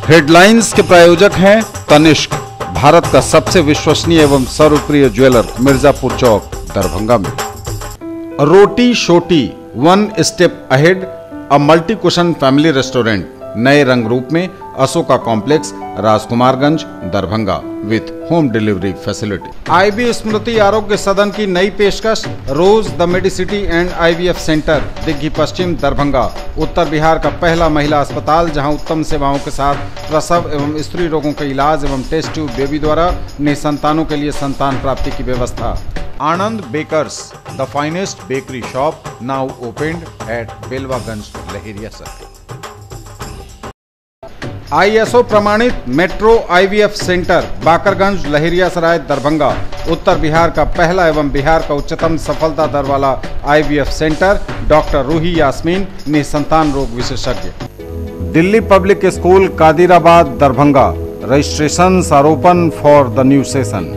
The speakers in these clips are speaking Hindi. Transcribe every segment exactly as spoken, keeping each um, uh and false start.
हेडलाइंस के प्रायोजक हैं तनिष्क, भारत का सबसे विश्वसनीय एवं सर्वप्रिय ज्वेलर, मिर्जापुर चौक, दरभंगा में। Roti Shoti, one step ahead, a multi cuisine family restaurant, नए रंग रूप में, Ashoka complex, Rajkumarganj, Darbhanga, with home delivery facility. IB Smriti Arogya Sadan की नई पेशकश, rose the medicity and IVF centre, Digghi Paschim, Darbhanga, उत्तर बिहार का पहला महिला अस्पताल जहां उत्तम सेवाओं के साथ प्रसव एवं स्त्री रोगों के इलाज एवं टेस्ट ट्यूब बेबी द्वारा निसंतानों के लिए संतान प्राप्ति की व्यवस्था। Anand bakers, the finest bakery shop, now opened at Belwaganj, Laheria circle. ISO प्रमाणित metro IVF centre, Bakarganj, Laheria Sarai, Darbhanga, उत्तर बिहार का पहला एवं बिहार का उच्चतम सफलता दर वाला IVF centre, doctor Ruhi Yasmin, निसंतान रोग विशेषज्ञ। Delhi public school, Kadirabad, Darbhanga, registration are open for the new session.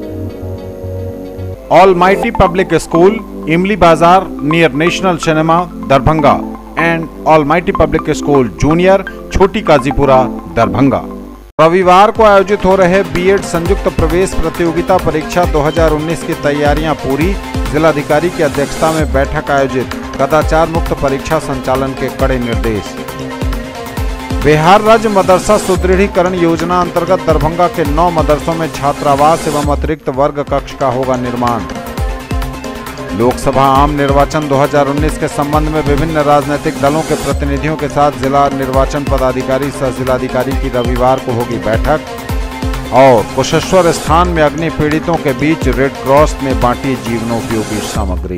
Almighty public school, Imli Bazar, near national cinema, Darbhanga, and almighty public school junior, छोटी काजीपुरा, दरभंगा। रविवार को आयोजित हो रहे बीएड संयुक्त प्रवेश प्रतियोगिता परीक्षा दो हज़ार उन्नीस की तैयारियां पूरी, जिलाधिकारी की अध्यक्षता में बैठक आयोजित, कदाचार मुक्त परीक्षा संचालन के कड़े निर्देश। बिहार राज्य मदरसा सुदृढ़ीकरण योजना अंतर्गत दरभंगा के नौ मदरसों में छात्रावास एवं अतिरिक्त वर्ग कक्ष का होगा निर्माण। लोकसभा आम निर्वाचन दो हज़ार उन्नीस के संबंध में विभिन्न राजनीतिक दलों के प्रतिनिधियों के साथ जिला निर्वाचन पदाधिकारी सह जिलाधिकारी की रविवार को होगी बैठक। और कुशेश्वर स्थान में अग्नि पीड़ितों के बीच रेड क्रॉस ने बांटी जीवनोपयोगी सामग्री।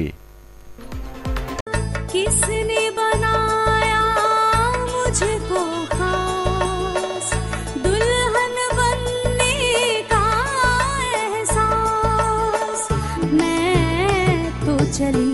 किसने बनाया मुझको खास, दुल्हन बनने का एहसास, मैं तो चली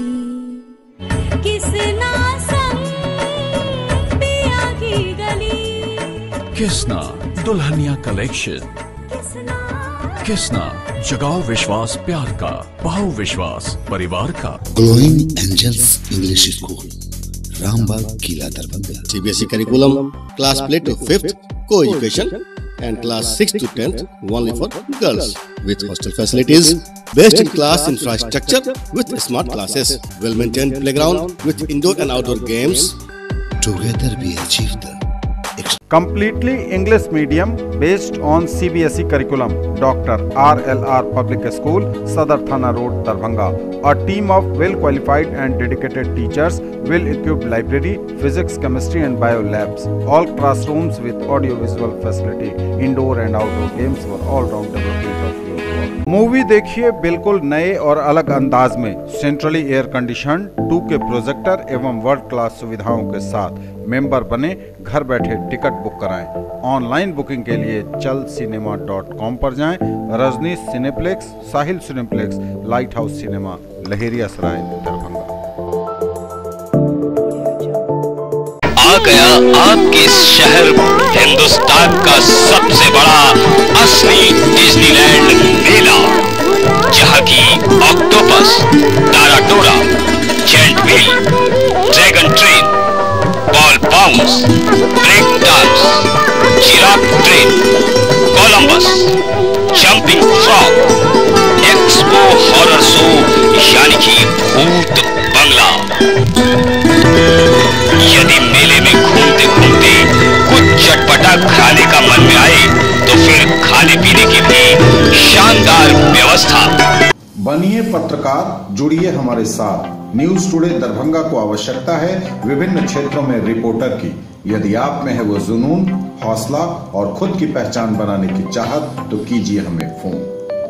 किसना संग पिया की गली। किसना दुल्हनिया कलेक्शन, किसना जगाओ विश्वास प्यार का, बहु विश्वास परिवार का। Glowing angels English school, Rambagh, Kila, Darbhanga. CBSE curriculum, class play to fifth, coeducation and class six to tenth only for girls, with hostel facilities, best in class infrastructure with smart classes, well maintained playground with indoor and outdoor games. Together we achieve the completely English medium based on C B S E curriculum. Doctor R L R Public School, Sadar Thana Road, Darbhanga. A team of well qualified and dedicated teachers, well equipped library, physics, chemistry and bio labs. All classrooms with audio visual facility, indoor and outdoor games for all round development of your work. Movie देखिए बिल्कुल नए और अलग अंदाज में, centrally air condition, two K projector एवं वर्ल्ड क्लास सुविधाओं के साथ। मेंबर बने, घर बैठे टिकट बुक कराएं। ऑनलाइन बुकिंग के लिए चल सिनेमा डॉट कॉम पर जाएं। Rajni cineplex, Sahil cineplex, light house cinema, Laheria Sarai, Darbhanga. आ गया आपके शहर हिंदुस्तान का सबसे बड़ा असली डिज्नीलैंड मेला, जहां की ऑक्टोपस, ताराटोरा, giant wheel, dragon train, ball bounce, break dance, giraffe train, Columbus, jumping frog, expo horror show यानी कि भूत बंगला। यदि मेले में घूमते घूमते कुछ चटपटा खाने का मन में आए तो फिर खाने पीने की भी शानदार व्यवस्था। बनिए पत्रकार, जुड़िए हमारे साथ। न्यूज टुडे दरभंगा को आवश्यकता है विभिन्न क्षेत्रों में रिपोर्टर की। यदि आप में है वो जुनून, हौसला और खुद की पहचान बनाने की चाहत तो कीजिए हमें फोन।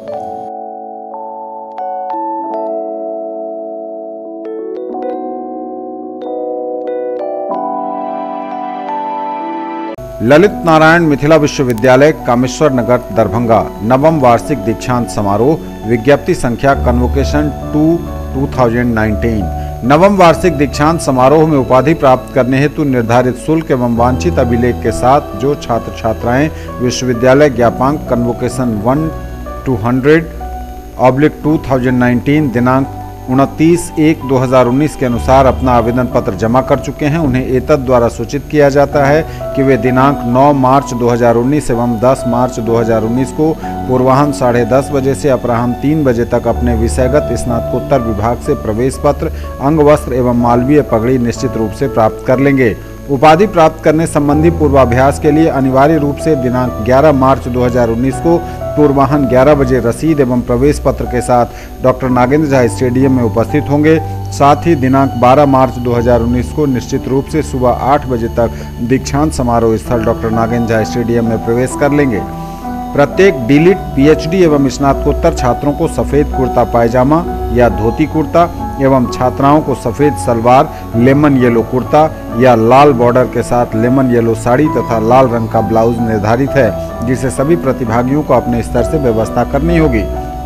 ललित नारायण मिथिला विश्वविद्यालय, कामेश्वर नगर, दरभंगा, नवम वार्षिक दीक्षांत समारोह, विज्ञप्ति संख्या convocation two two thousand nineteen. नवम वार्षिक दीक्षांत समारोह में उपाधि प्राप्त करने हेतु निर्धारित शुल्क एवं वांछित अभिलेख के साथ जो छात्र छात्राएं विश्वविद्यालय ज्ञापांक convocation one two hundred oblique two thousand nineteen दिनांक उनतीस एक दो हज़ार उन्नीस के अनुसार अपना आवेदन पत्र जमा कर चुके हैं, उन्हें एतद द्वारा सूचित किया जाता है कि वे दिनांक नौ मार्च दो हज़ार उन्नीस एवं दस मार्च दो हज़ार उन्नीस को पूर्वाह्न साढ़े दस बजे से अपराह्न तीन बजे तक अपने विषयगत स्नातकोत्तर विभाग से प्रवेश पत्र, अंगवस्त्र एवं मालवीय पगड़ी निश्चित रूप से प्राप्त कर लेंगे। उपाधि प्राप्त करने संबंधी पूर्वाभ्यास के लिए अनिवार्य रूप से दिनांक ग्यारह मार्च दो हज़ार उन्नीस को पूर्वाह्न ग्यारह बजे रसीद एवं प्रवेश पत्र के साथ डॉक्टर नागेंद्र झा स्टेडियम में उपस्थित होंगे। साथ ही दिनांक बारह मार्च दो हज़ार उन्नीस को निश्चित रूप से सुबह आठ बजे तक दीक्षांत समारोह स्थल डॉक्टर नागेंद्र झा स्टेडियम में प्रवेश कर लेंगे। प्रत्येक डीलिट, पीएचडी एवं स्नातकोत्तर छात्रों को सफ़ेद कुर्ता पायजामा या धोती कुर्ता एवं छात्राओं को सफ़ेद सलवार, लेमन येलो कुर्ता या लाल बॉर्डर के साथ लेमन येलो साड़ी तथा लाल रंग का ब्लाउज निर्धारित है, जिसे सभी प्रतिभागियों को अपने स्तर से व्यवस्था करनी होगी।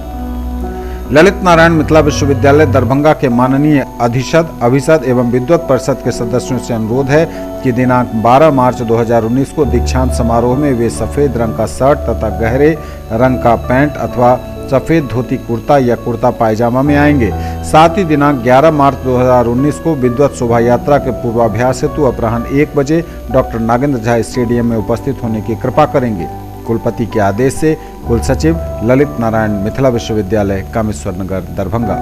ललित नारायण मिथिला विश्वविद्यालय दरभंगा के माननीय अधिशद, अभिषद एवं विद्वत परिषद के सदस्यों से अनुरोध है कि दिनांक बारह मार्च दो हज़ार उन्नीस को दीक्षांत समारोह में वे सफ़ेद रंग का शर्ट तथा गहरे रंग का पैंट अथवा सफ़ेद धोती कुर्ता या कुर्ता पायजामा में आएंगे। साथ ही दिनांक ग्यारह मार्च दो हज़ार उन्नीस को विद्वत शोभा यात्रा के पूर्वाभ्यास हेतु अपराह्न एक बजे डॉक्टर नागेंद्र झा स्टेडियम में उपस्थित होने की कृपा करेंगे। कुलपति के आदेश से कुल सचिव, ललित नारायण मिथिला विश्वविद्यालय, कामेश्वर नगर, दरभंगा।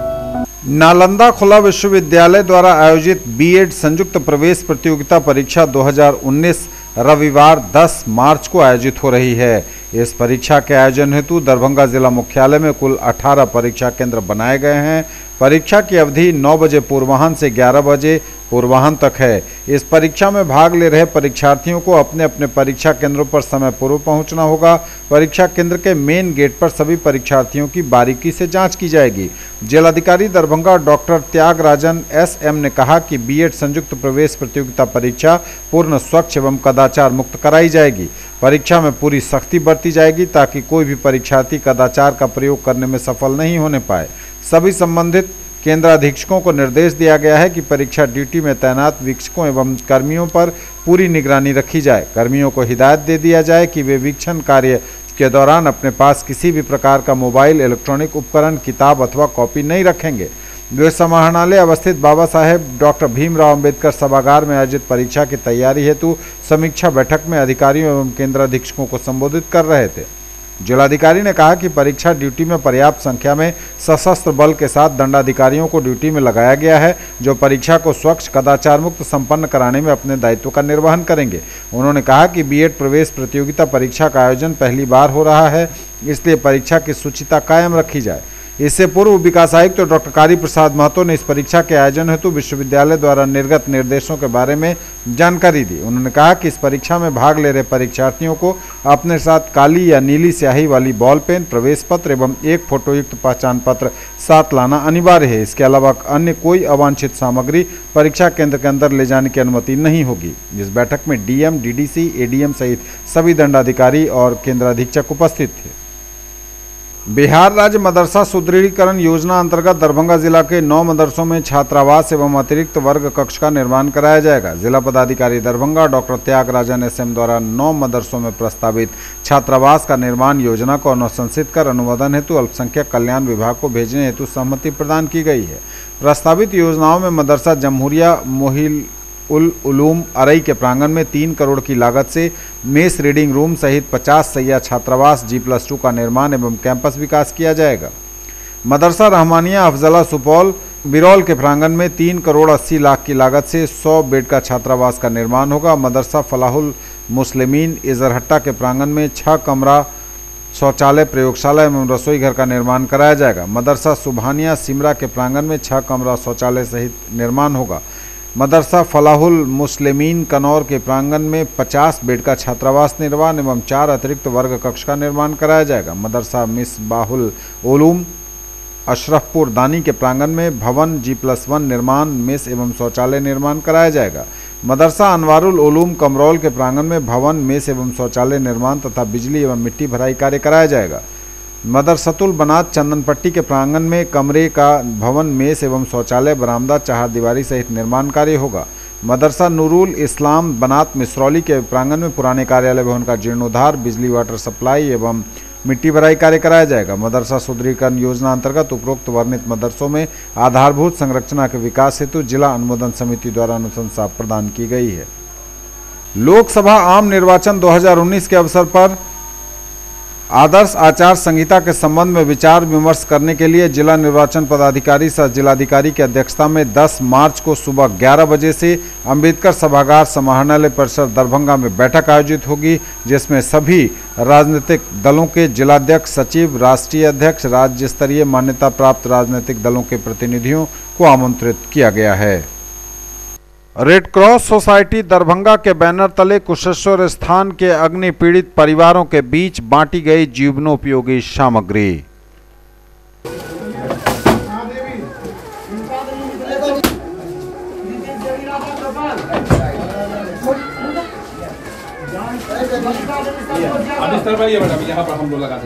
नालंदा खुला विश्वविद्यालय द्वारा आयोजित बीएड संयुक्त प्रवेश प्रतियोगिता परीक्षा दो हज़ार उन्नीस रविवार दस मार्च को आयोजित हो रही है। इस परीक्षा के आयोजन हेतु दरभंगा जिला मुख्यालय में कुल अठारह परीक्षा केंद्र बनाए गए हैं। परीक्षा की अवधि नौ बजे पूर्वाह्न से ग्यारह बजे पूर्वाह्न तक है। इस परीक्षा में भाग ले रहे परीक्षार्थियों को अपने अपने परीक्षा केंद्रों पर समय पूर्व पहुंचना होगा। परीक्षा केंद्र के मेन गेट पर सभी परीक्षार्थियों की बारीकी से जांच की जाएगी। जिलाधिकारी Darbhanga doctor Tyagarajan S M ने कहा कि बीएड संयुक्त प्रवेश प्रतियोगिता परीक्षा पूर्ण स्वच्छ एवं कदाचार मुक्त कराई जाएगी। परीक्षा में पूरी सख्ती बरती जाएगी ताकि कोई भी परीक्षार्थी कदाचार का प्रयोग करने में सफल नहीं होने पाए। सभी संबंधित केंद्राधीक्षकों को निर्देश दिया गया है कि परीक्षा ड्यूटी में तैनात वीक्षकों एवं कर्मियों पर पूरी निगरानी रखी जाए। कर्मियों को हिदायत दे दिया जाए कि वे वीक्षण कार्य के दौरान अपने पास किसी भी प्रकार का मोबाइल, इलेक्ट्रॉनिक उपकरण, किताब अथवा कॉपी नहीं रखेंगे। वे समाहरणालय अवस्थित बाबा साहेब डॉक्टर भीमराव अंबेडकर सभागार में आयोजित परीक्षा की तैयारी हेतु समीक्षा बैठक में अधिकारियों एवं केंद्राधीक्षकों को संबोधित कर रहे थे। जिलाधिकारी ने कहा कि परीक्षा ड्यूटी में पर्याप्त संख्या में सशस्त्र बल के साथ दंडाधिकारियों को ड्यूटी में लगाया गया है, जो परीक्षा को स्वच्छ, कदाचार मुक्त संपन्न कराने में अपने दायित्व का निर्वहन करेंगे। उन्होंने कहा कि बीएड प्रवेश प्रतियोगिता परीक्षा का आयोजन पहली बार हो रहा है, इसलिए परीक्षा की शुचिता कायम रखी जाए। इससे पूर्व विकास आयुक्त तो डॉक्टर कारी प्रसाद महतो ने इस परीक्षा के आयोजन हेतु विश्वविद्यालय द्वारा निर्गत निर्देशों के बारे में जानकारी दी। उन्होंने कहा कि इस परीक्षा में भाग ले रहे परीक्षार्थियों को अपने साथ काली या नीली स्याही वाली बॉल पेन, प्रवेश पत्र एवं एक फोटोयुक्त पहचान पत्र साथ लाना अनिवार्य है। इसके अलावा अन्य कोई अवांछित सामग्री परीक्षा केंद्र के अंदर ले जाने की अनुमति नहीं होगी। इस बैठक में डीएम, डीडीसी, एडीएम सहित सभी दंडाधिकारी और केंद्राधीक्षक उपस्थित थे। बिहार राज्य मदरसा सुदृढ़ीकरण योजना अंतर्गत दरभंगा जिला के नौ मदरसों में छात्रावास एवं अतिरिक्त वर्ग कक्ष का निर्माण कराया जाएगा। जिला पदाधिकारी Darbhanga doctor Tyagarajan S M द्वारा नौ मदरसों में प्रस्तावित छात्रावास का निर्माण योजना को अनुशंसित कर अनुमोदन हेतु अल्पसंख्यक कल्याण विभाग को भेजने हेतु सहमति प्रदान की गई है। प्रस्तावित योजनाओं में मदरसा जमहूरिया मोहिल उल उलूम अरई के प्रांगण में तीन करोड़ की लागत से मेस रीडिंग रूम सहित पचास सैया छात्रावास जी प्लस टू का निर्माण एवं कैंपस विकास किया जाएगा। मदरसा रहमानिया अफजला सुपौल बिरौल के प्रांगण में तीन करोड़ अस्सी लाख की लागत से सौ बेड का छात्रावास का निर्माण होगा। मदरसा फलाहुल मुस्लिमीन इजरहट्टा के प्रांगण में छह कमरा शौचालय, प्रयोगशाला एवं रसोई घर का निर्माण कराया जाएगा। मदरसा सुबहानिया सिमरा के प्रांगण में छह कमरा शौचालय सहित निर्माण होगा। मदरसा फलाहुल मुस्लिमीन कनौर के प्रांगण में पचास बेड का छात्रावास निर्माण एवं चार अतिरिक्त वर्ग कक्ष का निर्माण कराया जाएगा। मदरसा मिसबाहुल उलूम अशरफपुर दानी के प्रांगण में भवन जी प्लस वन निर्माण, मेस एवं शौचालय निर्माण कराया जाएगा। मदरसा अनवारुल उलूम कमरौल के प्रांगण में भवन, मेस एवं शौचालय निर्माण तथा बिजली एवं मिट्टी भराई कार्य कराया जाएगा। मदरसतुल बनात चंदनपट्टी के प्रांगण में कमरे का भवन, मेस एवं शौचालय, बरामदा, चहारदीवारी सहित निर्माण कार्य होगा। मदरसा नूरुल इस्लाम बनात मिसरौली के प्रांगण में पुराने कार्यालय भवन का जीर्णोद्धार, बिजली, वाटर सप्लाई एवं मिट्टी भराई कार्य कराया जाएगा। मदरसा सुदृढ़ीकरण योजना अंतर्गत उपरोक्त वर्णित मदरसों में आधारभूत संरचना के विकास हेतु जिला अनुमोदन समिति द्वारा अनुशंसा प्रदान की गई है। लोकसभा आम निर्वाचन दो हज़ार उन्नीस के अवसर पर आदर्श आचार संहिता के संबंध में विचार विमर्श करने के लिए जिला निर्वाचन पदाधिकारी सह जिलाधिकारी की अध्यक्षता में दस मार्च को सुबह ग्यारह बजे से अंबेडकर सभागार समाहरणालय परिसर दरभंगा में बैठक आयोजित होगी, जिसमें सभी राजनीतिक दलों के जिलाध्यक्ष, सचिव, राष्ट्रीय अध्यक्ष, राज्य स्तरीय मान्यता प्राप्त राजनीतिक दलों के प्रतिनिधियों को आमंत्रित किया गया है। रेड क्रॉस सोसाइटी दरभंगा के बैनर तले कुशेश्वर स्थान के अग्नि पीड़ित परिवारों के बीच बांटी गई जीवनोपयोगी सामग्री। यहाँ पर हम लोग लगाते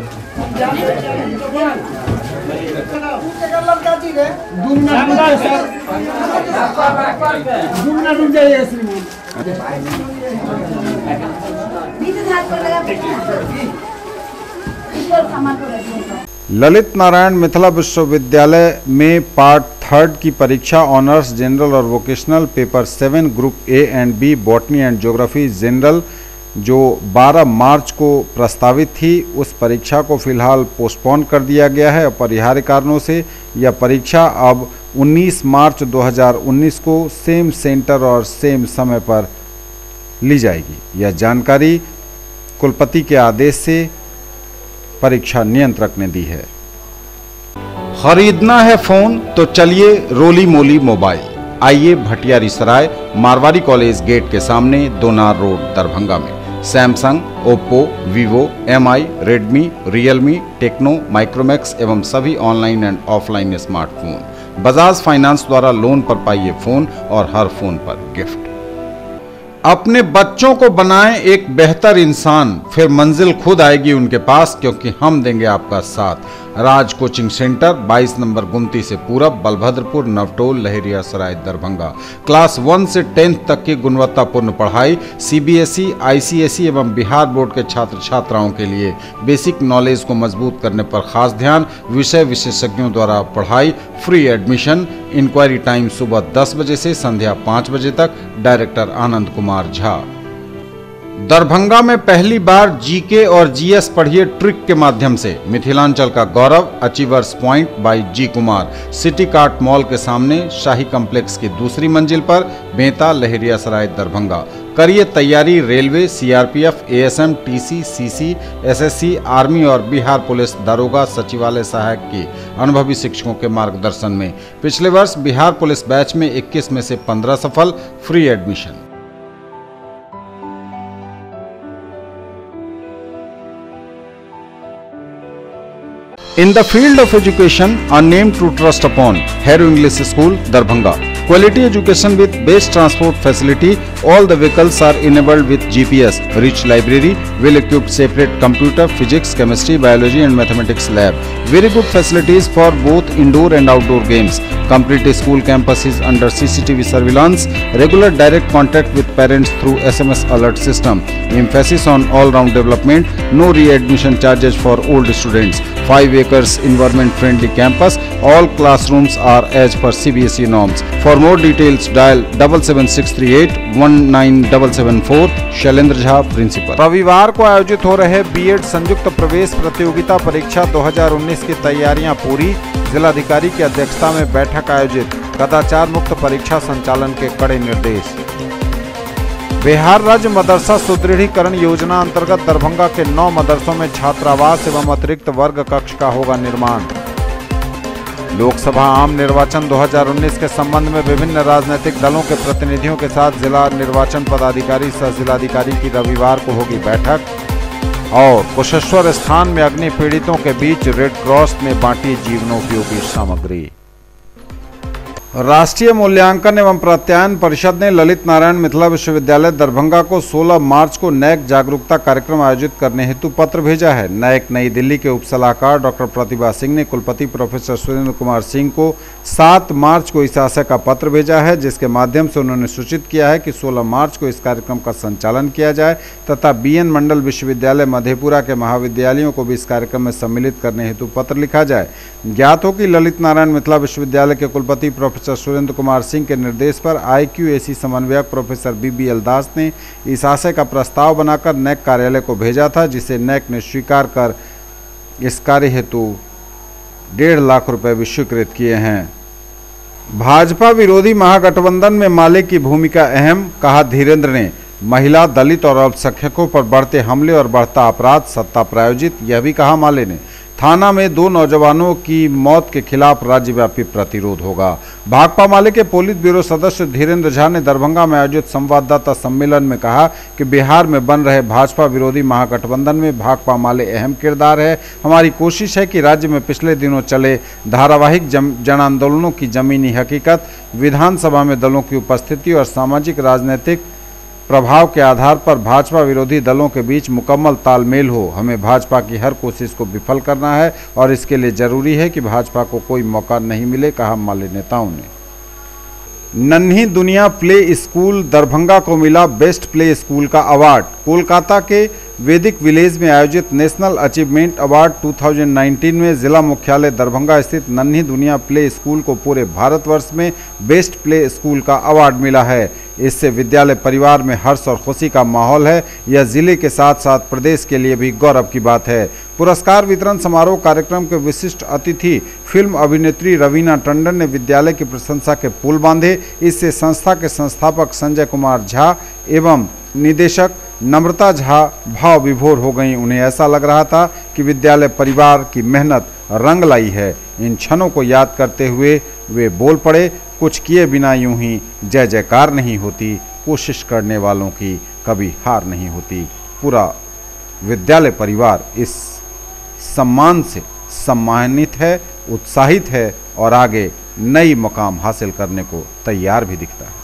ललित नारायण मिथिला विश्वविद्यालय में पार्ट थर्ड की परीक्षा ऑनर्स जनरल और vocational paper seven group A and B botany and geography general जो बारह मार्च को प्रस्तावित थी, उस परीक्षा को फिलहाल पोस्टपोन कर दिया गया है। अपरिहार्य कारणों से यह परीक्षा अब उन्नीस मार्च दो हज़ार उन्नीस को सेम सेंटर और सेम समय पर ली जाएगी। यह जानकारी कुलपति के आदेश से परीक्षा नियंत्रक ने दी है। खरीदना है फोन तो चलिए रोली मोली मोबाइल। आइए भटियारी सराय मारवाड़ी कॉलेज गेट के सामने दोनार रोड दरभंगा में Samsung, Oppo, Vivo, Mi, Redmi, Realme, Tecno, Micromax एवं सभी online and offline smartphone Bajaj finance द्वारा लोन पर पाइए फोन और हर फोन पर गिफ्ट। अपने बच्चों को बनाएं एक बेहतर इंसान, फिर मंजिल खुद आएगी उनके पास, क्योंकि हम देंगे आपका साथ। राज कोचिंग सेंटर बाईस नंबर गुमती से पूरब, बलभद्रपुर, नवटोल, लहेरिया सराय दरभंगा। क्लास वन से टेंथ तक की गुणवत्तापूर्ण पढ़ाई, सीबीएसई, आईसीएसई एवं बिहार बोर्ड के छात्र छात्राओं के लिए बेसिक नॉलेज को मजबूत करने पर खास ध्यान। विषय विशेषज्ञों द्वारा पढ़ाई, फ्री एडमिशन। इंक्वायरी टाइम सुबह दस बजे से संध्या पाँच बजे तक। डायरेक्टर आनंद कुमार झा। दरभंगा में पहली बार जीके और जीएस पढ़िए ट्रिक के माध्यम से मिथिलांचल का गौरव। Achievers point by G Kumar, city cart mall के सामने, शाही कॉम्प्लेक्स की दूसरी मंजिल पर, बेंता, लहेरिया सराय दरभंगा। करिए तैयारी railway, CRPF, ASM, TC, CC, SSC, army और बिहार पुलिस दारोगा सचिवालय सहायक की अनुभवी शिक्षकों के मार्गदर्शन में। पिछले वर्ष बिहार पुलिस बैच में इक्कीस में से पंद्रह सफल। Free admission. In the field of education, a name to trust upon, Hero English School, Darbhanga. Quality education with best transport facility. All the vehicles are enabled with G P S. Rich library, well-equipped separate computer, physics, chemistry, biology and mathematics lab. Very good facilities for both indoor and outdoor games. Complete school campus is under C C T V surveillance. Regular direct contact with parents through S M S alert system. Emphasis on all-round development. No re-admission charges for old students. Five acres environment-friendly campus. All classrooms are as per C B S E norms. For more details, dial double seven six three eight one nine seven seven four. Shailendra Jha, principal. रविवार को आयोजित हो रहे बीएड संयुक्त प्रवेश प्रतियोगिता परीक्षा दो हज़ार उन्नीस की तैयारियां पूरी। जिलाधिकारी की अध्यक्षता में बैठक आयोजित। कदाचार मुक्त परीक्षा संचालन के कड़े निर्देश। बिहार राज्य मदरसा सुदृढ़ीकरण योजना अंतर्गत दरभंगा के नौ मदरसों में छात्रावास एवं अतिरिक्त वर्ग कक्ष का होगा निर्माण। लोकसभा आम निर्वाचन दो हज़ार उन्नीस के संबंध में विभिन्न राजनीतिक दलों के प्रतिनिधियों के साथ जिला निर्वाचन पदाधिकारी सह जिलाधिकारी की रविवार को होगी बैठक। और कुशेश्वर स्थान में अग्नि पीड़ितों के बीच रेड क्रॉस ने बांटी जीवनोपयोगी सामग्री। राष्ट्रीय मूल्यांकन एवं प्रत्यायन परिषद ने ललित नारायण मिथिला विश्वविद्यालय दरभंगा को सोलह मार्च को नैक जागरूकता कार्यक्रम आयोजित करने हेतु पत्र भेजा है। नैक नई दिल्ली के उप सलाहकार डॉक्टर प्रतिभा सिंह ने कुलपति प्रोफेसर सुरेंद्र कुमार सिंह को सात मार्च को इस आशय का पत्र भेजा है, जिसके माध्यम से उन्होंने सूचित किया है कि सोलह मार्च को इस कार्यक्रम का संचालन किया जाए तथा बी एन मंडल विश्वविद्यालय मधेपुरा के महाविद्यालयों को भी इस कार्यक्रम में सम्मिलित करने हेतु पत्र लिखा जाए। ज्ञात हो कि ललित नारायण मिथिला विश्वविद्यालय के कुलपति प्रोफेसर सुरेंद्र कुमार सिंह के निर्देश पर आई क्यू ए सी समन्वयक professor B B L Das ने इस आशय का प्रस्ताव बनाकर नैक कार्यालय को भेजा था, जिसे नैक ने स्वीकार कर इस कार्य हेतु डेढ़ लाख रुपए भी स्वीकृत किए हैं। भाजपा विरोधी महागठबंधन में माले की भूमिका अहम, कहा धीरेन्द्र ने। महिला, दलित और अल्पसंख्यकों पर बढ़ते हमले और बढ़ता अपराध सत्ता प्रायोजित, यह भी कहा माले ने। थाना में दो नौजवानों की मौत के खिलाफ राज्यव्यापी प्रतिरोध होगा। भाकपा माले के पोलित ब्यूरो सदस्य धीरेन्द्र झा ने दरभंगा में आयोजित संवाददाता सम्मेलन में कहा कि बिहार में बन रहे भाजपा विरोधी महागठबंधन में भाकपा माले अहम किरदार है। हमारी कोशिश है कि राज्य में पिछले दिनों चले धारावाहिक जन आंदोलनों की जमीनी हकीकत, विधानसभा में दलों की उपस्थिति और सामाजिक राजनीतिक प्रभाव के आधार पर भाजपा विरोधी दलों के बीच मुकम्मल तालमेल हो। हमें भाजपा की हर कोशिश को विफल करना है और इसके लिए जरूरी है कि भाजपा को कोई मौका नहीं मिले, कहा माले नेताओं ने। नन्ही दुनिया प्ले स्कूल दरभंगा को मिला बेस्ट प्ले स्कूल का अवार्ड। कोलकाता के वैदिक विलेज में आयोजित नेशनल अचीवमेंट अवार्ड दो हज़ार उन्नीस में जिला मुख्यालय दरभंगा स्थित नन्ही दुनिया प्ले स्कूल को पूरे भारतवर्ष में बेस्ट प्ले स्कूल का अवार्ड मिला है। इससे विद्यालय परिवार में हर्ष और खुशी का माहौल है। यह जिले के साथ साथ प्रदेश के लिए भी गौरव की बात है। पुरस्कार वितरण समारोह कार्यक्रम के विशिष्ट अतिथि फिल्म अभिनेत्री रवीना टंडन ने विद्यालय की प्रशंसा के पुल बांधे। इससे संस्था के संस्थापक संजय कुमार झा एवं निदेशक नम्रता झा भाव विभोर हो गईं। उन्हें ऐसा लग रहा था कि विद्यालय परिवार की मेहनत रंग लाई है। इन क्षणों को याद करते हुए वे बोल पड़े, कुछ किए बिना यूं ही जय जयकार नहीं होती, कोशिश करने वालों की कभी हार नहीं होती। पूरा विद्यालय परिवार इस सम्मान से सम्मानित है, उत्साहित है और आगे नई मुकाम हासिल करने को तैयार भी दिखता है।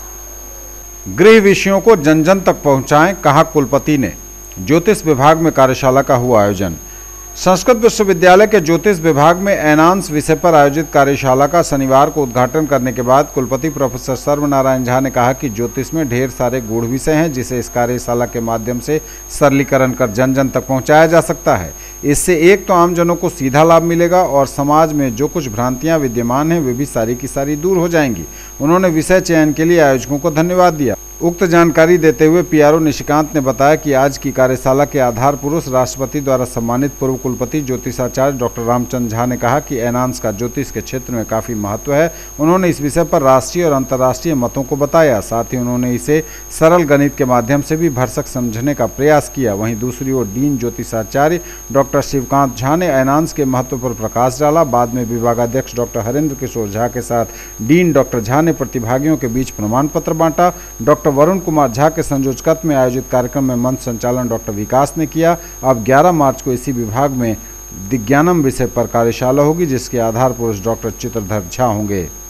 गृह विषयों को जन जन तक पहुंचाएं, कहा कुलपति ने। ज्योतिष विभाग में कार्यशाला का हुआ आयोजन। संस्कृत विश्वविद्यालय के ज्योतिष विभाग में एनांस विषय पर आयोजित कार्यशाला का शनिवार को उद्घाटन करने के बाद कुलपति प्रोफेसर सर्वनारायण झा ने कहा कि ज्योतिष में ढेर सारे गूढ़ विषय हैं, जिसे इस कार्यशाला के माध्यम से सरलीकरण कर जन जन तक पहुंचाया जा सकता है। इससे एक तो आमजनों को सीधा लाभ मिलेगा और समाज में जो कुछ भ्रांतियां विद्यमान हैं वे भी सारी की सारी दूर हो जाएंगी। उन्होंने विषय चयन के लिए आयोजकों को धन्यवाद दिया। उक्त जानकारी देते हुए पी आर ओ निशिकांत ने बताया कि आज की कार्यशाला के आधार पुरुष राष्ट्रपति द्वारा सम्मानित पूर्व कुलपति ज्योतिषाचार्य डॉक्टर रामचंद्र झा ने कहा कि एनांस का ज्योतिष के क्षेत्र में काफ़ी महत्व है। उन्होंने इस विषय पर राष्ट्रीय और अंतर्राष्ट्रीय मतों को बताया। साथ ही उन्होंने इसे सरल गणित के माध्यम से भी भरसक समझने का प्रयास किया। वहीं दूसरी ओर डीन ज्योतिषाचार्य डॉक्टर शिवकांत झा ने एनांस के महत्व पर प्रकाश डाला। बाद में विभागाध्यक्ष डॉक्टर हरेंद्र किशोर झा के साथ डीन डॉक्टर झा ने प्रतिभागियों के बीच प्रमाण पत्र बांटा। डॉक्टर वरुण कुमार झा के संयोजकत्व में आयोजित कार्यक्रम में मंच संचालन डॉक्टर विकास ने किया। अब ग्यारह मार्च को इसी विभाग में दिज्ञानम विषय पर कार्यशाला होगी, जिसके आधार पुरुष डॉक्टर चित्रधर झा होंगे।